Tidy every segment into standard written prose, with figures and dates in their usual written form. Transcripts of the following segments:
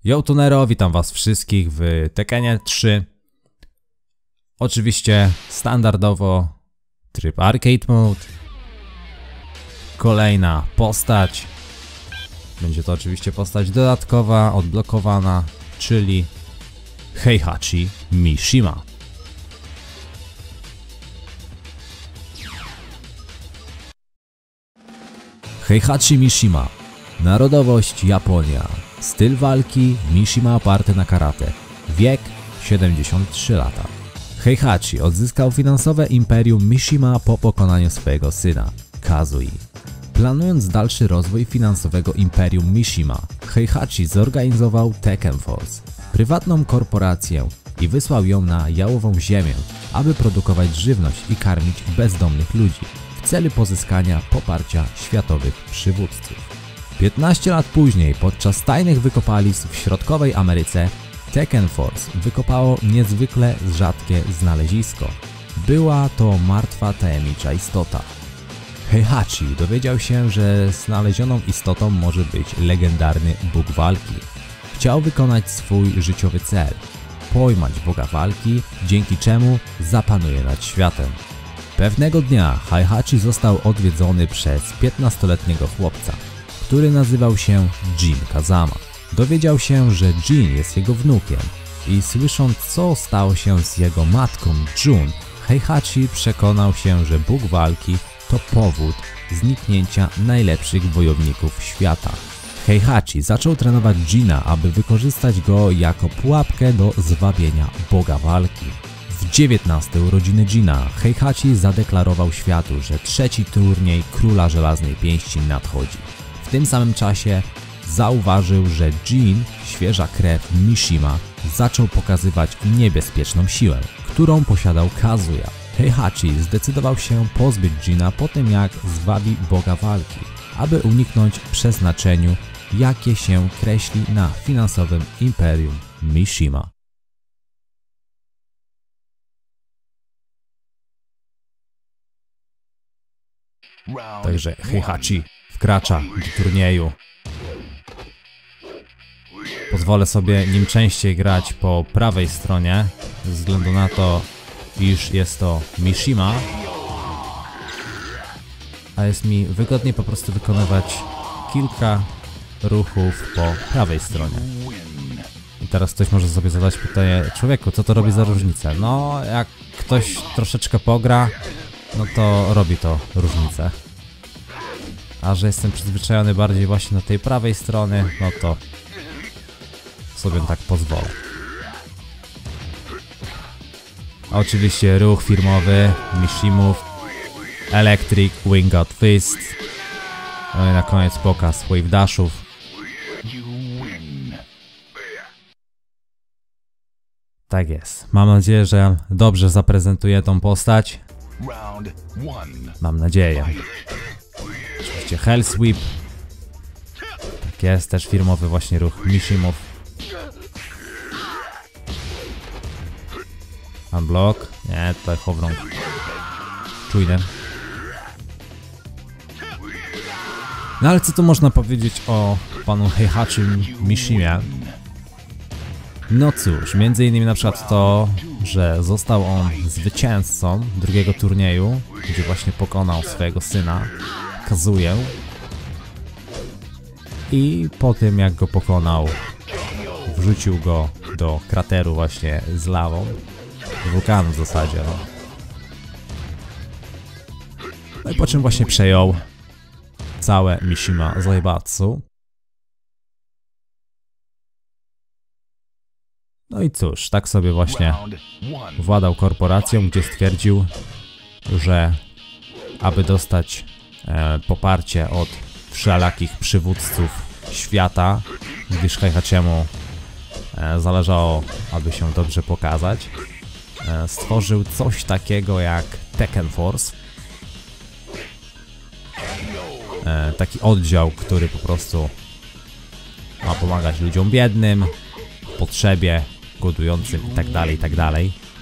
Yo Tunero, witam was wszystkich w Tekkenie 3. Oczywiście standardowo tryb Arcade Mode. Kolejna postać. Będzie to oczywiście postać dodatkowa, odblokowana, czyli Heihachi Mishima. Heihachi Mishima. Narodowość Japonia. Styl walki Mishima oparty na karate. Wiek 73 lata. Heihachi odzyskał finansowe imperium Mishima po pokonaniu swojego syna, Kazui. Planując dalszy rozwój finansowego imperium Mishima, Heihachi zorganizował Tekken Force, prywatną korporację, i wysłał ją na jałową ziemię, aby produkować żywność i karmić bezdomnych ludzi w celu pozyskania poparcia światowych przywódców. 15 lat później, podczas tajnych wykopalisk w środkowej Ameryce, Tekken Force wykopało niezwykle rzadkie znalezisko. Była to martwa tajemnicza istota. Heihachi dowiedział się, że znalezioną istotą może być legendarny Bóg walki. Chciał wykonać swój życiowy cel – pojmać Boga walki, dzięki czemu zapanuje nad światem. Pewnego dnia Heihachi został odwiedzony przez 15-letniego chłopca, który nazywał się Jin Kazama. Dowiedział się, że Jin jest jego wnukiem i słysząc, co stało się z jego matką Jun, Heihachi przekonał się, że Bóg walki to powód zniknięcia najlepszych wojowników świata. Heihachi zaczął trenować Jina, aby wykorzystać go jako pułapkę do zwabienia Boga walki. W 19. urodziny Jina Heihachi zadeklarował światu, że trzeci turniej Króla Żelaznej Pięści nadchodzi. W tym samym czasie zauważył, że Jin, świeża krew Mishima, zaczął pokazywać niebezpieczną siłę, którą posiadał Kazuya. Heihachi zdecydował się pozbyć Jina po tym, jak zwabi Boga walki, aby uniknąć przeznaczeniu, jakie się kreśli na finansowym imperium Mishima. Także Heihachi wkracza do turnieju. Pozwolę sobie nim częściej grać po prawej stronie, ze względu na to, iż jest to Mishima, a jest mi wygodniej po prostu wykonywać kilka ruchów po prawej stronie. I teraz ktoś może sobie zadać pytanie: człowieku, co to robi za różnicę? No, jak ktoś troszeczkę pogra, no to robi to różnicę. A że jestem przyzwyczajony bardziej właśnie do tej prawej strony, no to sobie tak pozwolę. A oczywiście ruch firmowy Mishimów, Electric Winged Fist. No i na koniec pokaz Wave Dashów. Tak jest. Mam nadzieję, że dobrze zaprezentuję tą postać. Mam nadzieję. Oczywiście Hell Sweep. Tak jest, też firmowy właśnie ruch Mishimów. Unblock. Nie, tutaj Howrong. Czujny. No ale co tu można powiedzieć o panu Heihachi Mishimie? No cóż, między innymi na przykład to, że został on zwycięzcą drugiego turnieju, gdzie właśnie pokonał swojego syna, Kazuję. I po tym, jak go pokonał, wrzucił go do krateru właśnie z lawą, wulkanu w zasadzie. No i po czym właśnie przejął całe Mishima Zaibatsu. No i cóż, tak sobie właśnie władał korporacją, gdzie stwierdził, że aby dostać poparcie od wszelakich przywódców świata, gdyż Heihachiemu zależało, aby się dobrze pokazać, stworzył coś takiego jak Tekken Force. Taki oddział, który po prostu ma pomagać ludziom biednym, w potrzebie, głodującym itd., itd.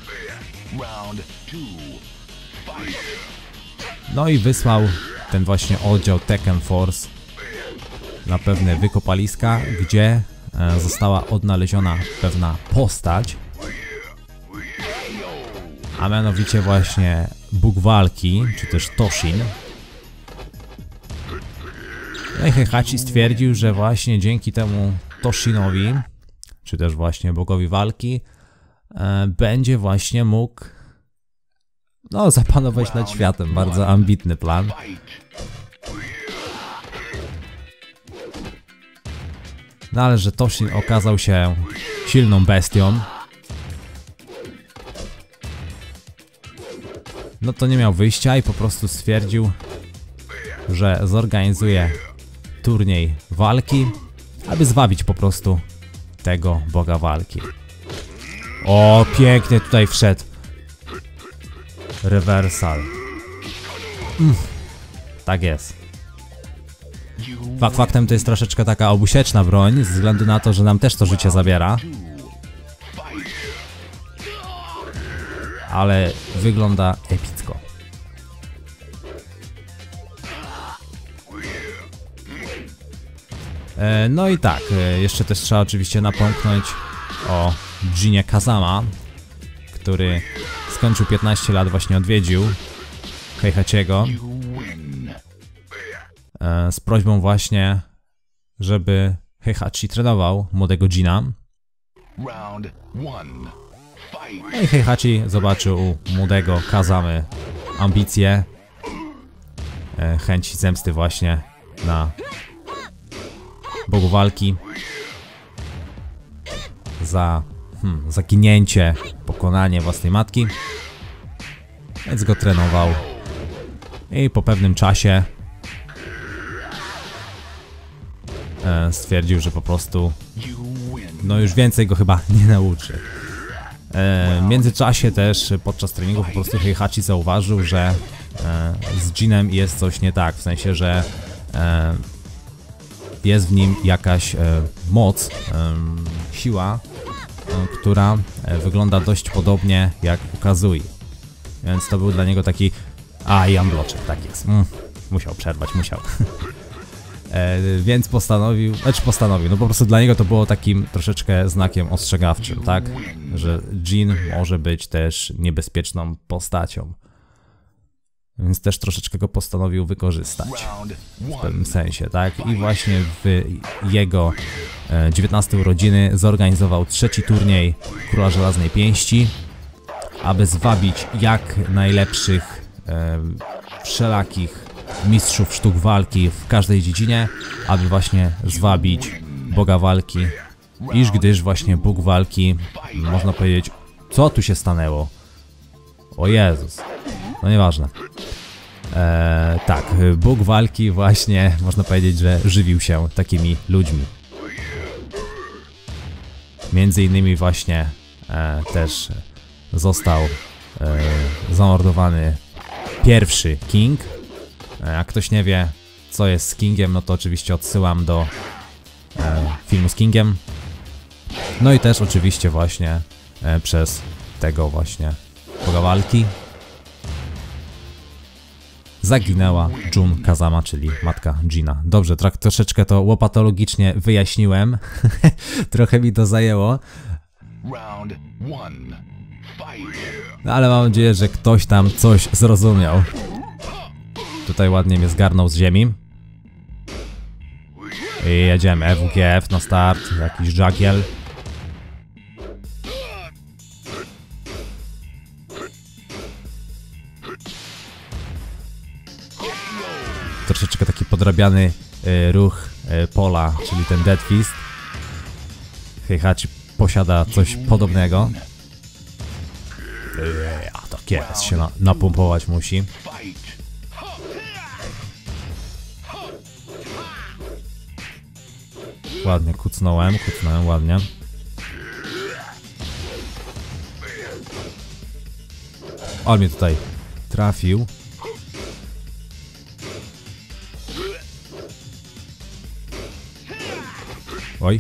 No i wysłał ten właśnie oddział Tekken Force na pewne wykopaliska, gdzie została odnaleziona pewna postać, a mianowicie właśnie Bóg walki, czy też Toshin. No i Heihachi stwierdził, że właśnie dzięki temu Toshinowi, czy też właśnie Bogowi walki, będzie właśnie mógł zapanować nad światem. Bardzo ambitny plan. No ale że Toshin okazał się silną bestią, no to nie miał wyjścia i po prostu stwierdził, że zorganizuje turniej walki, aby zwabić po prostu tego Boga walki. O, pięknie tutaj wszedł. Reversal. Tak jest. Faktem to jest troszeczkę taka obusieczna broń, ze względu na to, że nam też to życie zabiera. Ale wygląda epicko. No i tak, jeszcze też trzeba oczywiście napomknąć o Jinie Kazama, który skończył 15 lat, właśnie odwiedził Heihachiego z prośbą właśnie, żeby Heihachi trenował młodego Jina. No i Heihachi zobaczył u młodego Kazamy ambicje, chęć zemsty właśnie na Bogu walki za zaginięcie, pokonanie własnej matki, więc go trenował i po pewnym czasie stwierdził, że po prostu już więcej go chyba nie nauczy. W międzyczasie też podczas treningu po prostu Heihachi zauważył, że z Jinem jest coś nie tak, w sensie, że jest w nim jakaś moc, siła, która wygląda dość podobnie jak u Kazui. Więc to był dla niego taki... i unbloczek, tak jest. Musiał przerwać, musiał. Więc postanowił, no po prostu dla niego to było takim troszeczkę znakiem ostrzegawczym, tak? Że Jin może być też niebezpieczną postacią. Więc też troszeczkę go postanowił wykorzystać w pewnym sensie, tak? I właśnie w jego 19 urodziny zorganizował trzeci turniej Króla Żelaznej Pięści, aby zwabić jak najlepszych wszelakich mistrzów sztuk walki w każdej dziedzinie, aby właśnie zwabić Boga walki, gdyż właśnie Bóg walki, można powiedzieć, co tu się stanęło? O Jezus, no nieważne. Tak, Bóg walki właśnie, można powiedzieć, że żywił się takimi ludźmi. Między innymi właśnie też został zamordowany pierwszy King. Jak ktoś nie wie, co jest z Kingiem, no to oczywiście odsyłam do filmu z Kingiem. No i też oczywiście właśnie przez tego właśnie Boga walki zaginęła Jun Kazama, czyli matka Jina. Dobrze, troszeczkę to łopatologicznie wyjaśniłem. Trochę mi to zajęło. No ale mam nadzieję, że ktoś tam coś zrozumiał. Tutaj ładnie mnie zgarnął z ziemi. I jedziemy. EWGF na start. Jakiś żagiel. Troszeczkę taki podrabiany ruch pola, czyli ten Dead Fist. Heihachi posiada coś podobnego. Tak jest, się napompować musi. Ładnie kucnąłem ładnie. On mnie tutaj trafił. Oj.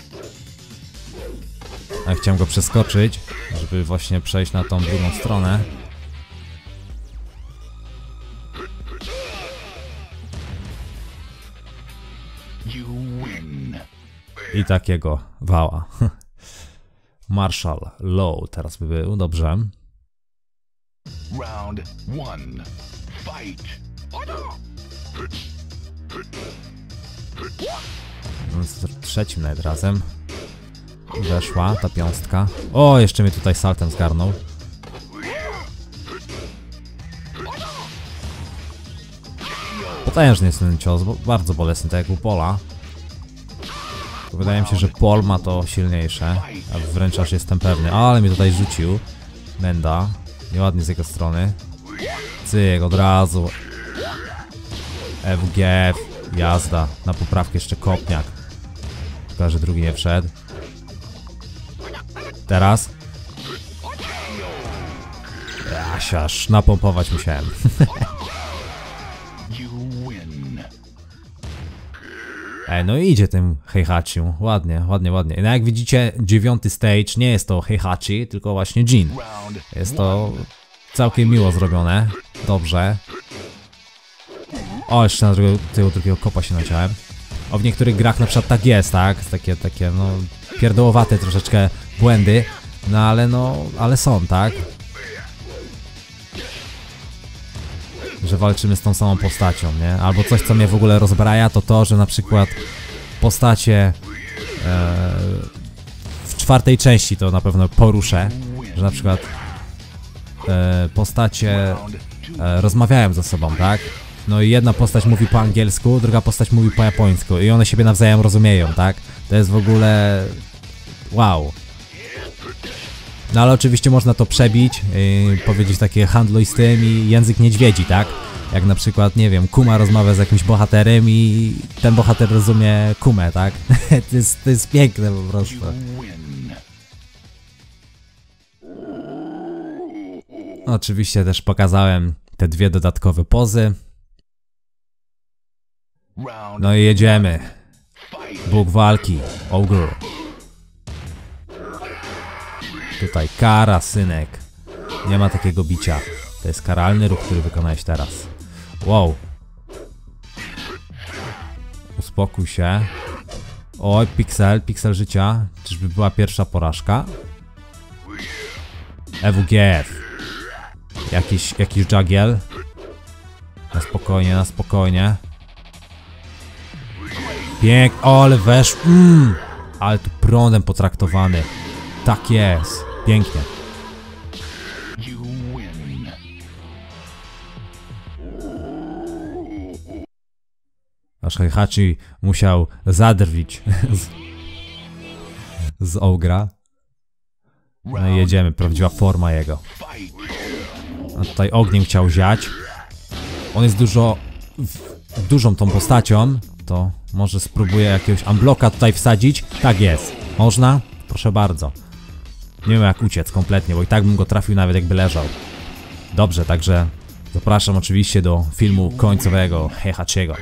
Ja chciałem go przeskoczyć, żeby właśnie przejść na tą drugą stronę. i takiego wała. Marshall Low teraz by był, dobrze. Round 1. Fight. No, z trzecim nawet razem. Weszła ta piąstka. O, jeszcze mnie tutaj saltem zgarnął. Potężny jest ten cios, bo bardzo bolesny, tak jak u Paula. Wydaje mi się, że Paul ma to silniejsze, a wręcz aż jestem pewny. Ale mnie tutaj rzucił. Menda. Nieładnie z jego strony. Cyk, od razu. FGF. Jazda. Na poprawkę jeszcze kopniak. Tylko, że drugi nie wszedł. Teraz. Ja się aż napompować musiałem. Ej, no i idzie tym Heihachi. Ładnie, ładnie, ładnie. No jak widzicie, 9. stage nie jest to Heihachi, tylko właśnie Jin. Jest to całkiem miło zrobione. Dobrze. O, jeszcze na tego drugiego kopa się naciąłem. O, w niektórych grach na przykład tak jest, tak? Takie no, pierdołowate troszeczkę błędy. No, ale są, tak? Że walczymy z tą samą postacią, nie? Albo coś, co mnie w ogóle rozbraja, to, że na przykład postacie w 4. części to na pewno poruszę, że na przykład postacie rozmawiają ze sobą, tak? No i jedna postać mówi po angielsku, druga postać mówi po japońsku i one siebie nawzajem rozumieją, tak? To jest w ogóle... wow. No ale oczywiście można to przebić, powiedzieć takie handluj z tym i język niedźwiedzi, tak? Jak na przykład, nie wiem, Kuma rozmawia z jakimś bohaterem i ten bohater rozumie Kumę, tak? to jest piękne po prostu. Oczywiście też pokazałem te 2 dodatkowe pozy. No i jedziemy. Bóg walki, Ogre. Tutaj kara, synek. Nie ma takiego bicia. To jest karalny ruch, który wykonałeś teraz. Wow. Uspokój się. Oj, piksel życia. Czyżby była pierwsza porażka? EWGF. Jakiś juggiel. Na spokojnie, na spokojnie. Ale wesz. Ale tu prądem potraktowany. Tak jest. Pięknie. Aż Heihachi musiał zadrwić z Ogra. No i jedziemy, prawdziwa forma jego. A tutaj ogniem chciał ziać. On jest dużą tą postacią. To może spróbuję jakiegoś unblocka tutaj wsadzić. Tak jest. Można? Proszę bardzo. Nie wiem jak uciec kompletnie, bo i tak bym go trafił nawet jakby leżał. Dobrze, także zapraszam oczywiście do filmu końcowego Heihachiego.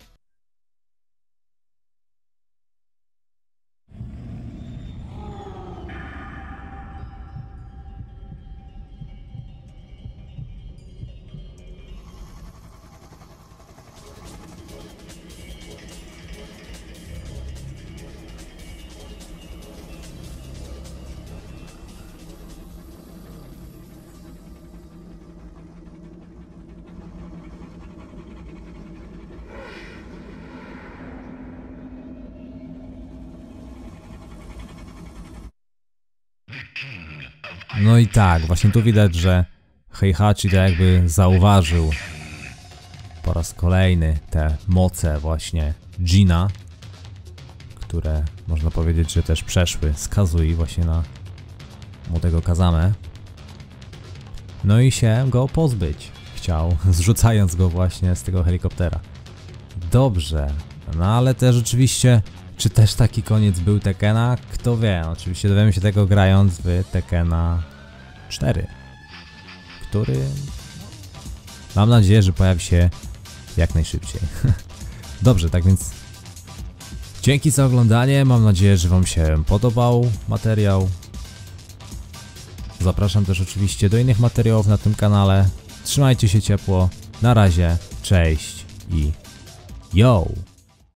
No i tak, właśnie tu widać, że Heihachi to jakby zauważył po raz kolejny te moce właśnie Jina, które można powiedzieć, że też przeszły z Kazui właśnie na młodego Kazamę. No i się go pozbyć chciał, zrzucając go właśnie z tego helikoptera. Dobrze, no ale też oczywiście, czy też taki koniec był Tekena? Kto wie, oczywiście dowiemy się tego grając w Tekena 4, który mam nadzieję, że pojawi się jak najszybciej. Dobrze, tak więc dzięki za oglądanie, mam nadzieję, że wam się podobał materiał. Zapraszam też oczywiście do innych materiałów na tym kanale. Trzymajcie się ciepło, na razie, cześć i yo!